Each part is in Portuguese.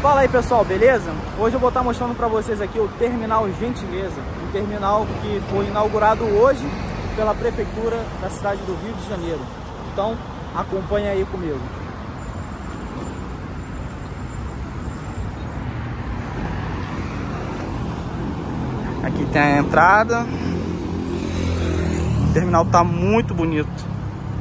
Fala aí pessoal, beleza? Hoje eu vou estar mostrando para vocês aqui o Terminal Gentileza, um terminal que foi inaugurado hoje pela Prefeitura da cidade do Rio de Janeiro. Então acompanha aí comigo. Aqui tem a entrada. O terminal tá muito bonito.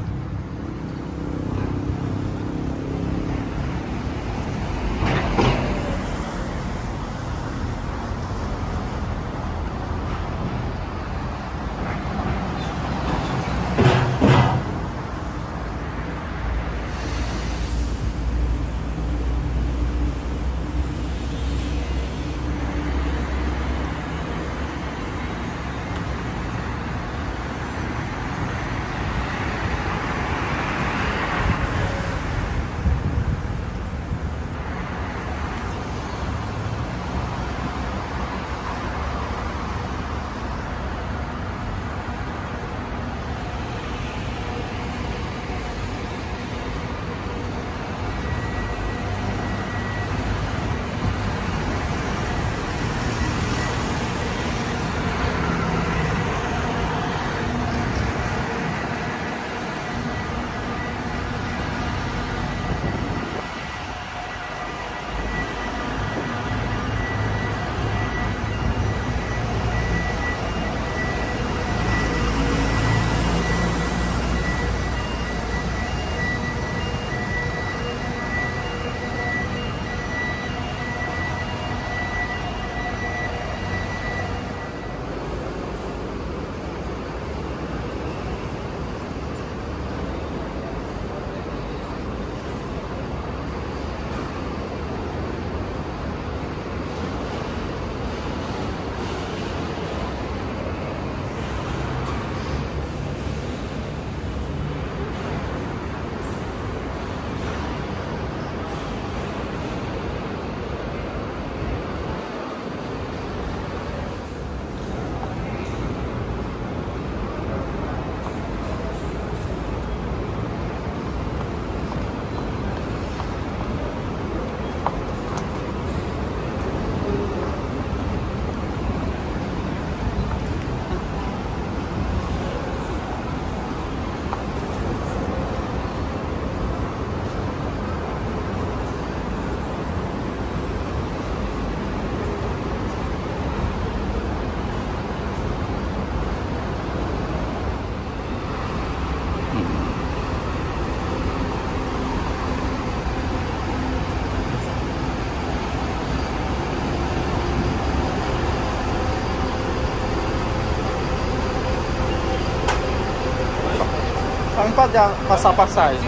Vamos passar a passagem.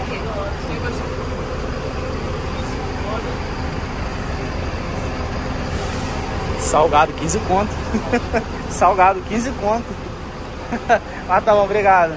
Salgado 15 conto. Salgado 15 conto. Mas tá bom, obrigado.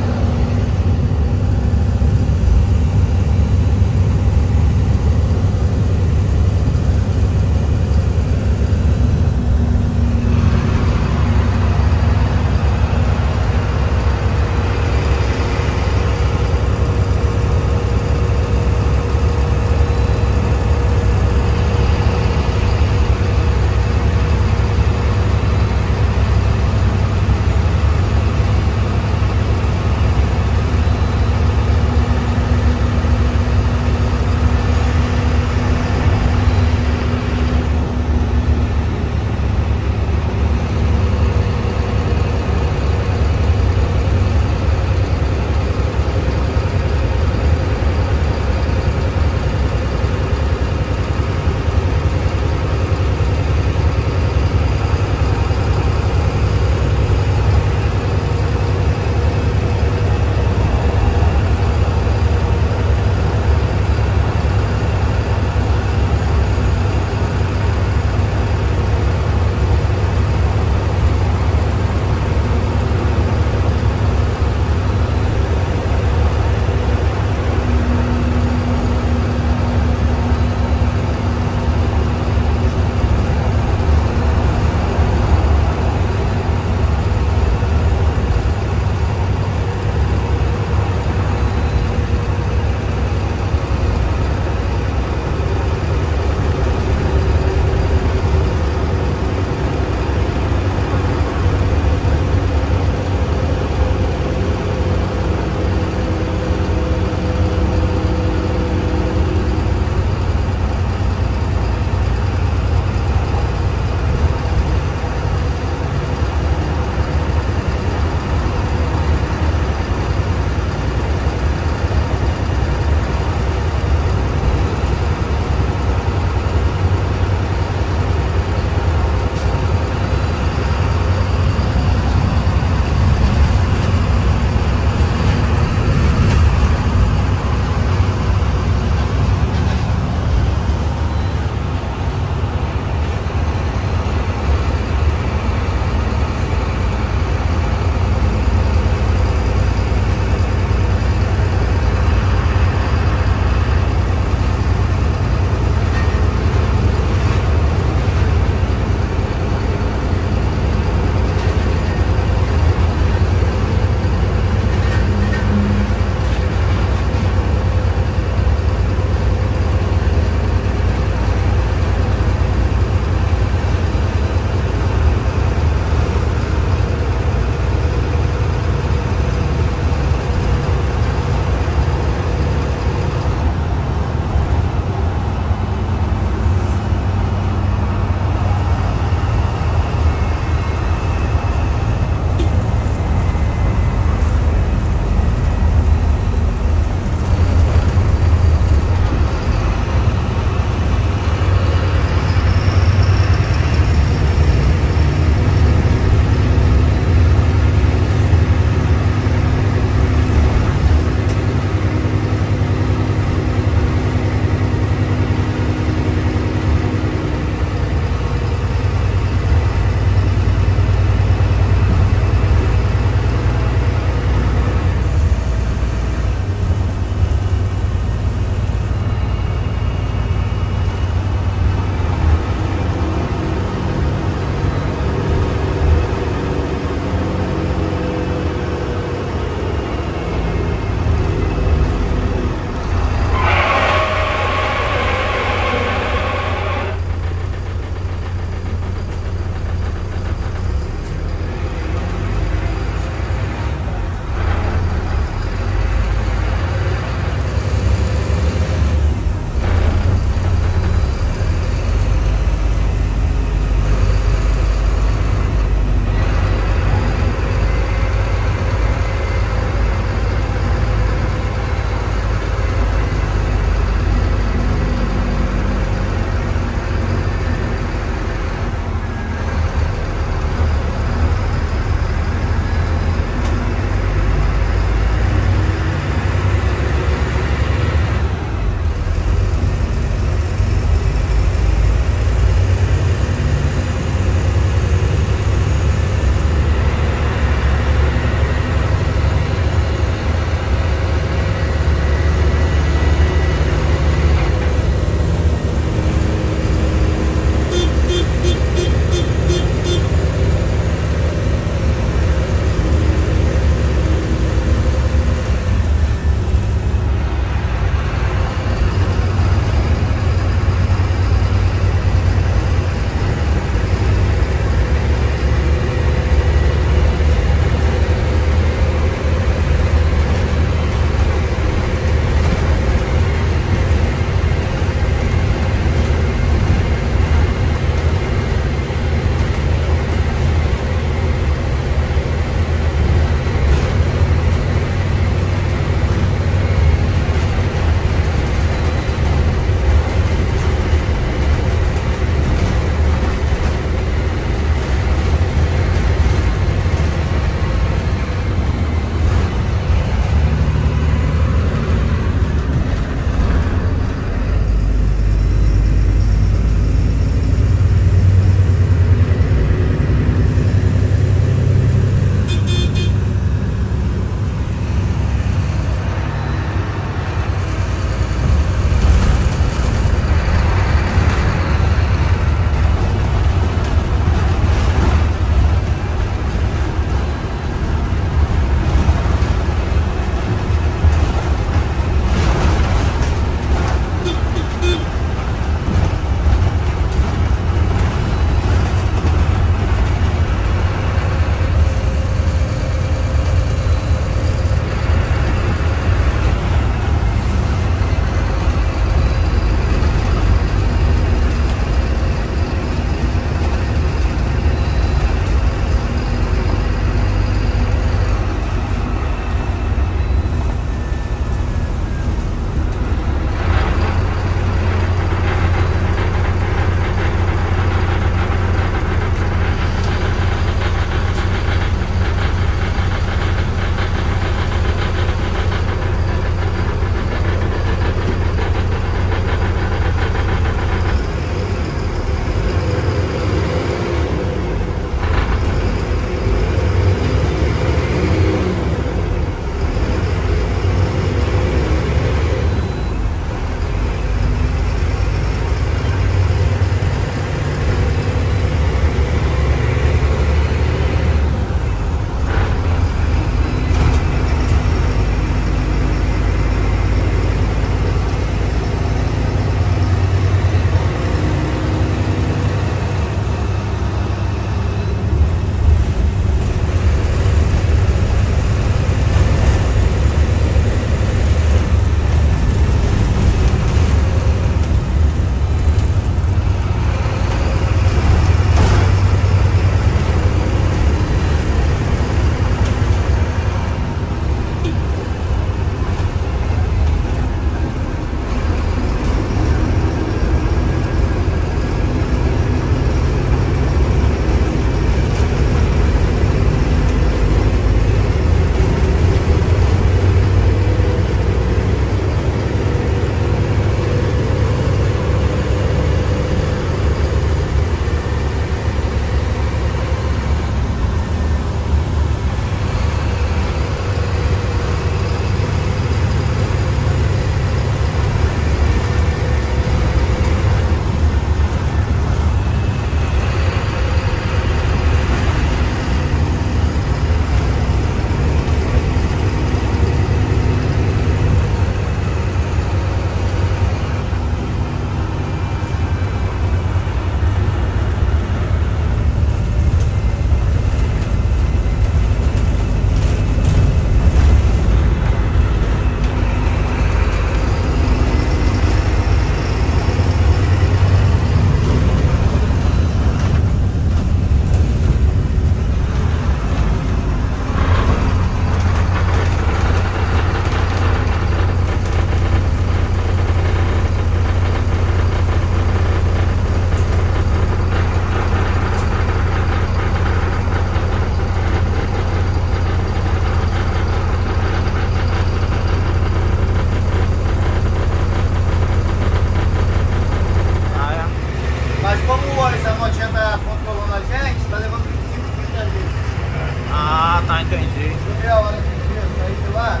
meia hora de dia, saí de lá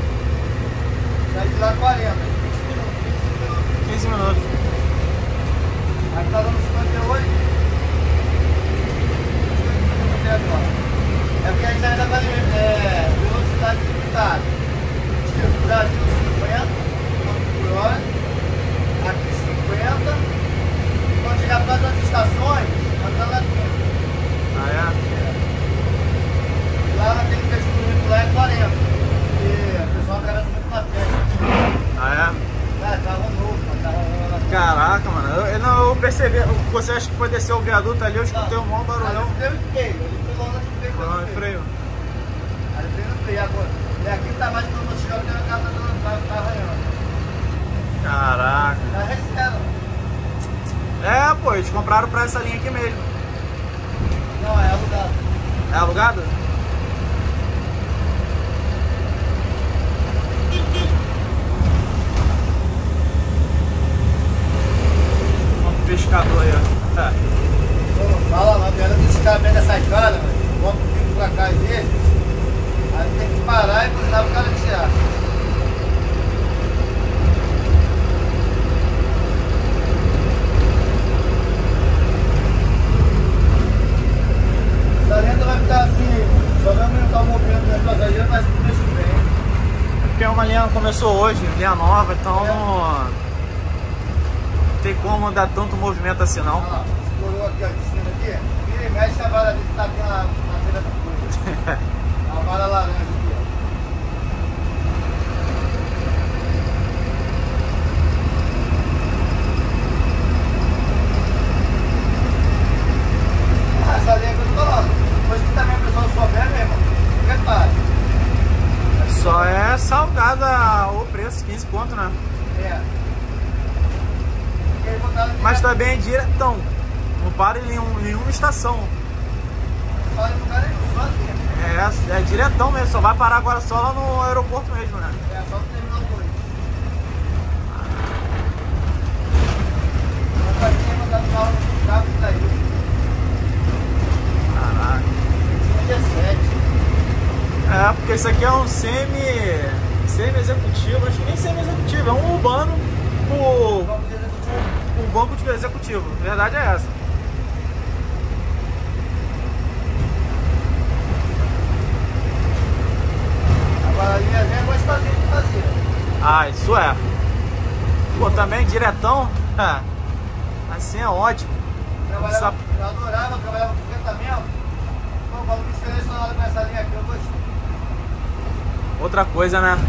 40, 15 minutos. Aí tá dando 58. É porque a gente ainda tá velocidade limitada. Tipo, Brasil 50 por hora, aqui 50. Quando chegar perto das estações, andando a 30. Ah, é? Lá naquele festival lá é 40. Porque o pessoal atravessa muito na frente. Ah, é? Cara, carro novo, carro. Caraca, mano. Eu percebi. Você acha que foi descer o viaduto ali? Eu escutei um maior barulhão. Ele foi longe de freio. Foi no freio. Aí ele veio no freio agora. E aqui tá mais promocional que a casa tá arranhando. Caraca. Tá recebendo. É, pô, eles compraram pra essa linha aqui mesmo. Não, é alugado. É alugado? Olha o pescador aí, ó. É. Pô, fala lá, velho, que esse cara vem dessa cara, velho. Bota o bico pra cá dele. Aí tem que parar e botar pro cara tirar. Essa lenta vai ficar assim, só vai aumentar o movimento dos passageiros, mas não deixa bem. Porque é uma linha que começou hoje, linha nova, então não tem como dar tanto movimento assim não. Olha lá, estourou aqui, ó, de cima aqui. Vira e mexe a vara ali que tá aqui na beira da coisa. A vara laranja aqui, ó. Essa linha que eu tô falando. Depois que também a pessoa souber mesmo, prepare. Só é salgada o preço, 15 conto, né? É. Porque aí botaram aqui, Mas também é diretão. Não para em nenhuma estação. fala em lugar nenhum, só aqui. É diretão mesmo, só vai parar agora só lá no aeroporto mesmo, né? É, só no terminal 2. Mas pra quem mandar no carro que tá isso. Caraca. 17. É, porque isso aqui é um semi-executivo, acho que nem semi-executivo, é um urbano com banco de executivo. A verdade é essa. Agora a linha é mais fácil de fazer. Ah, isso é. Pô, também diretão, assim é ótimo. Eu adorava, trabalhava com fretamento. Pô, quando me selecionaram com essa linha aqui, eu gostei. Outra coisa, né?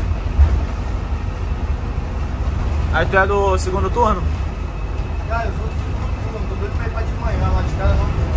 Aí tu é do segundo turno? Cara, eu sou do segundo turno, tô doido pra ir pra de manhã, mas os caras não.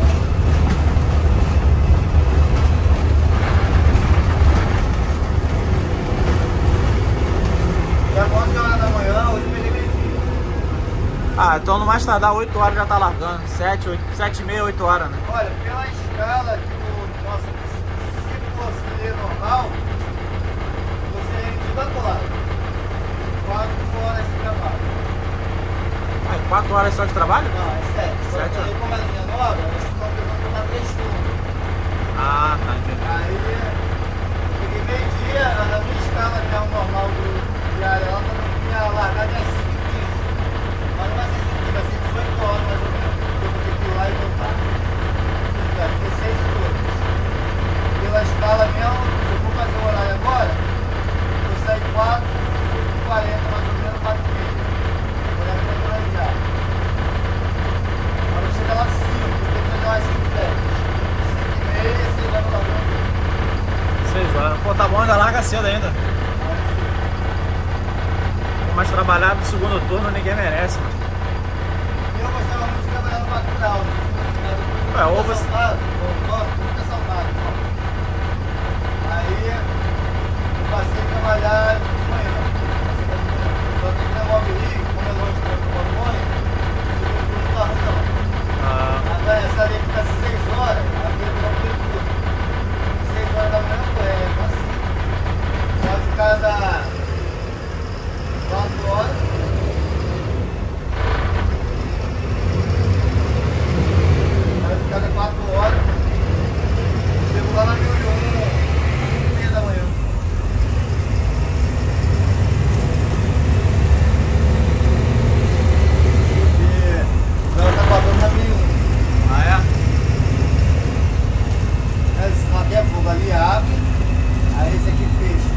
Já 11 horas da manhã, hoje eu peguei meio-dia. Ah, então no mais tardar 8 horas já tá largando. 7 e meia, 8 horas, né? Olha, pela escala do nosso, se fosse ler normal, você iria do lado. 4 horas de trabalho. Ah, 4 horas só de trabalho? Não, é 7. Só 7 que aí, como é linha nova, eles estão pegando tomar 3 turnos. Ah, tá, entendi. Aí, eu peguei meio-dia, na minha escala que é o normal do diário, ela tinha largado às 5h15. Mas não vai ser 5h15, vai ser 18 horas mais ou menos. Eu vou ter que ir lá e voltar. Então, 16 turnos. Pela escala mesmo, se eu for fazer o horário agora, eu saio 4h40 mais ou menos, 4h30. Vou levar pra planejar. Agora chega lá 5, eu tenho que fazer umas 5h10. 5h30, 6 horas da manhã. 6 horas. Pô, tá bom, ainda larga cedo ainda. Mas trabalhar no segundo turno ninguém merece, mano. Eu gostava muito de trabalhar no Bacurau. É, ou você... Muito assaltado. Aí eu passei a trabalhar de manhã. Só que aqui na Mobilinho, como é longe do Mobilônia, o segundo turno não tá ruim não. Ah, Agora essa ali fica 6 horas, aqui eu não tenho tudo. 6 horas da manhã é assim. Só de cada 4 horas. Aí de cada 4 horas aqui fecha.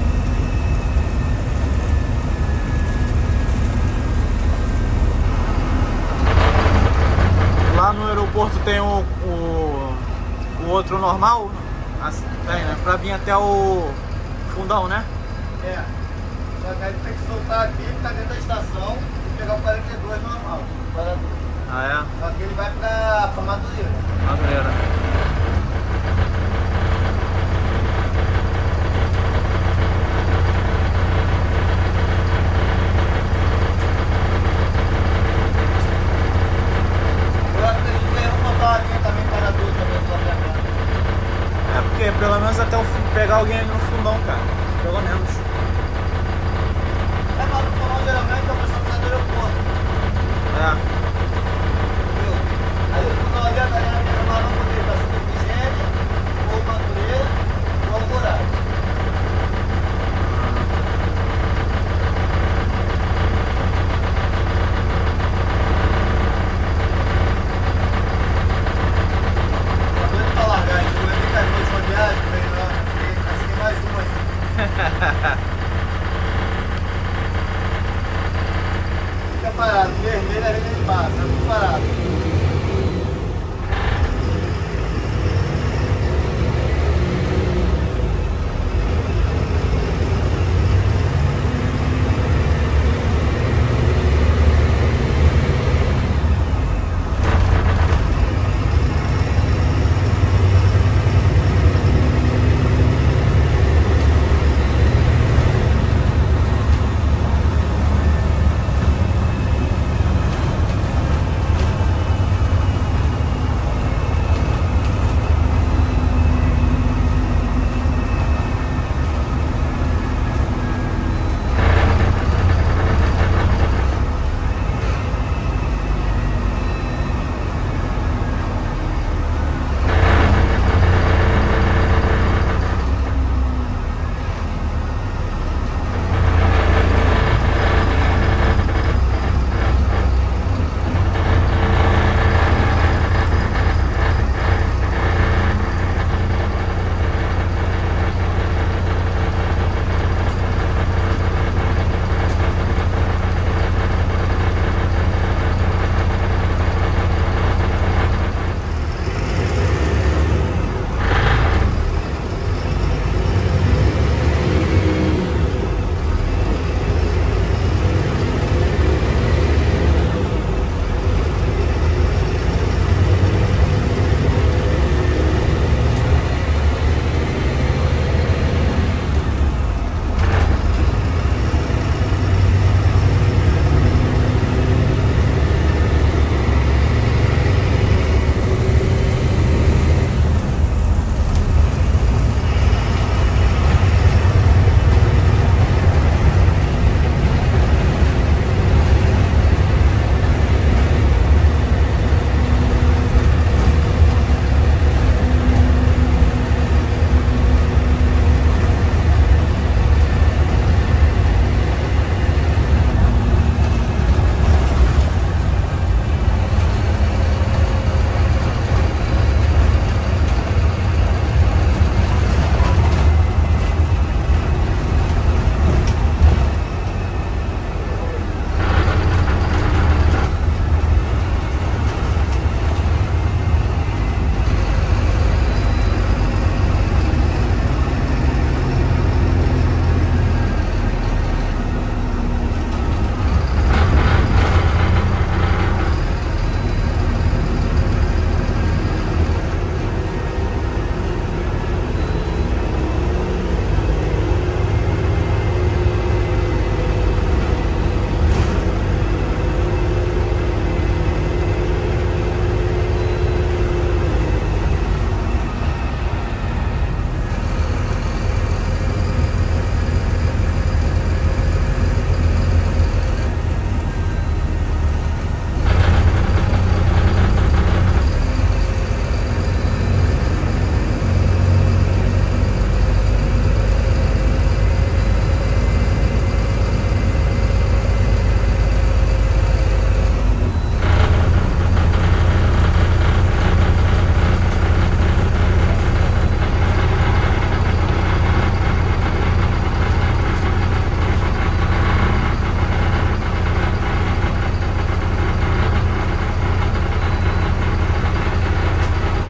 Lá no aeroporto tem o outro normal, tem, né? Pra vir até o fundão, né? É. Só que aí tem que soltar aqui, ficar dentro da estação e pegar o 42 normal. Ah, é? Só que ele vai pra Madureira. Madureira. Eu acredito que eles vão botar uma linha também para adulto também lá pra cá. É porque pelo menos até pegar alguém ali no fundão, cara. Pelo menos. É, mas no fundão geralmente a pessoa precisa do aeroporto. É. Entendeu? Aí o fundão ali, a galera não poder estar sendo Vigênia, ou Madureira, ou Alvorada. Tá doido pra largar, então eu tenho que a última viagem, veio lá, assim tem mais uma aí. Fica parado, vermelho ali ele passa, fica parado.